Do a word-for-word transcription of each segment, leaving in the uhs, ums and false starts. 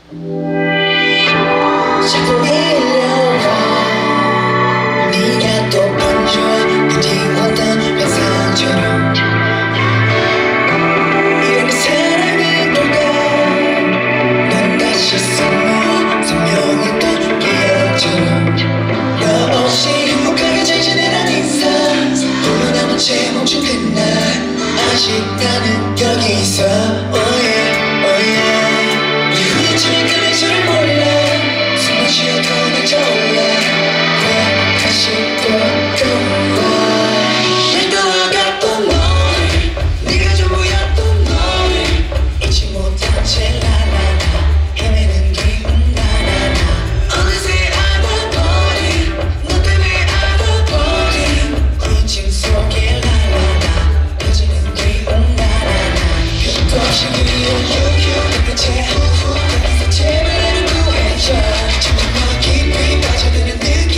자꾸 밀려와 네가 또 번져 그리웠던 환상처럼 이렇게 사랑이 돌까 넌 다시 숨어 선명했던 기억처럼 너 없이 행복하게 잘 지내란 인사 홀로 남은 채 멈춘 그날 아직 나는 여기 있어 oh yeah, oh yeah. 이후에 집에 끝낼 줄을 몰라 숨을 쉬어도 날 떠올라 왜 다시 또 떠올라 날 떠나갔던 너를 네가 전부였던 너를 잊지 못한 채 라라라 헤매는 기분 나나나 어느새 알아버린 너 때문에 알아버린 후유증 속에 라라라 퍼지는 기분 나나나 끝도 없이 그리운 유유 끝에 후후 거기서 제발 나를 구해줘 정말 너 깊이 빠져드는 느낌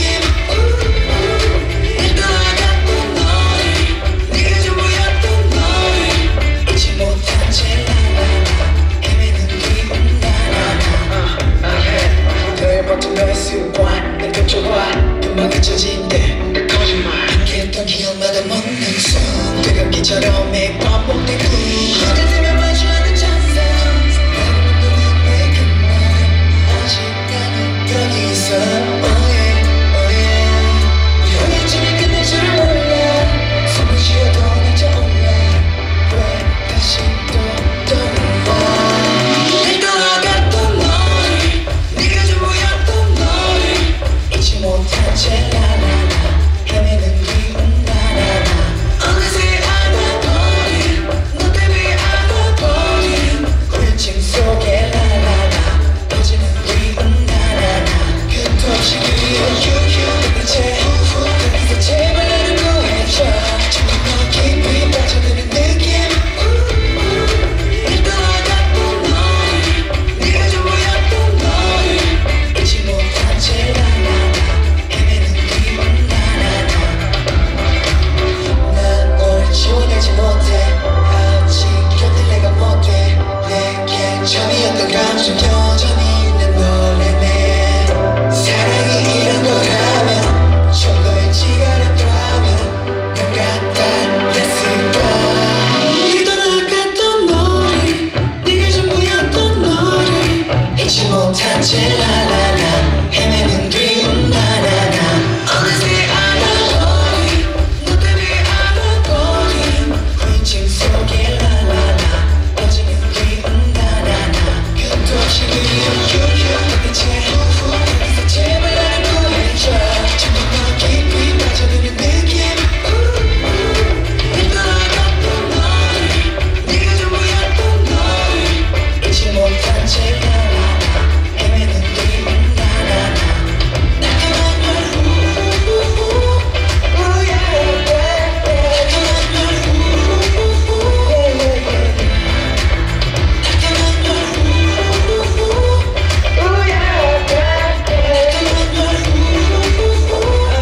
날 떠나갔던 너를 네가 전부였던 너를 잊지 못한 채 라라라 헤매는 기분 나나나 너의 버튼 너의 습관 난 깜짝와 금방 잊혀진대 거짓말 함께했던 기억마다 먹는 숨 되감기처럼 매일 반복되고 그대 되면 마주하는 잔상 나를 묻는 내 그말 아직 나는 여기 있어 oh yeah, oh yeah. 우리 집에 끝낼 줄을 몰라 숨을 쉬어도 날 떠올라 왜 다시 또 떠올라 날 떠나갔던 너를 네가 전부였던 너를 잊지 못한 채 라라라 헤매는 기분 나나나 어느새 알아버린 너 때문에 알아버린 후유증 속에 라라라 퍼지는 기분 나나나 끝도 없이 그리운 유유 끝에 후후 거기서 제발 나를 구해줘 정말 너 깊이 빠져드는 느낌 날 떠나갔던 너를 네가 전부였던 너를 잊지 못한 채 라라라 헤매는 기분 나나나 난 널 지워내지 못해 아직 곁에 내가 못해 내겐 처음이었던 감정 여전히 난 너래네 사랑이 이런 거라면 정도의 지가라더라면 넌 같았을까 날 떠나갔던 너를 네가 전부였던 너를 잊지 못한 채 라라라 헤매는 기분 나나나 어느새 알아버린 너 때문에 알아버린 후유증 속에 라라라 퍼지는 기분 나나나 끝도 없이 그리운 유유 끝에 후후 거기서 제발 나를 구해줘 정말 너 깊이 빠져드는 느낌 날 떠나갔던 너를 네가 전부였던 너를 잊지 못한 채 라라라 헤매는 기분 나나나 따끔한 널 후후후 우야 따끔한 널 후후후 따끔한 널 후후후 우야 따끔한 널 후후후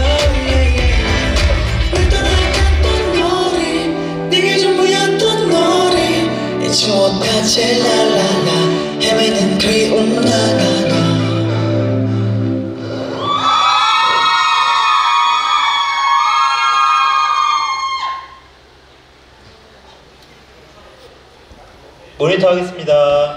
날 떠나갔던 너를 네가 전부였던 너를 잊지 못한 채 라라라 헤매는 그리움 나나나 모니터 하겠습니다.